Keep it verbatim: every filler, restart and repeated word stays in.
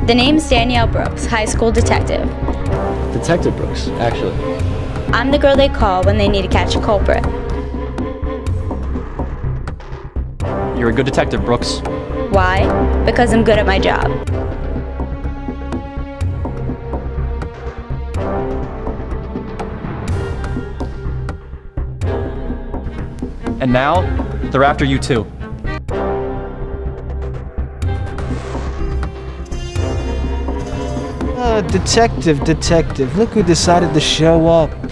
The name's Danielle Brooks, high school detective. Detective Brooks, actually. I'm the girl they call when they need to catch a culprit. You're a good detective, Brooks. Why? Because I'm good at my job. And now, they're after you too. Uh, detective, detective, look who decided to show up.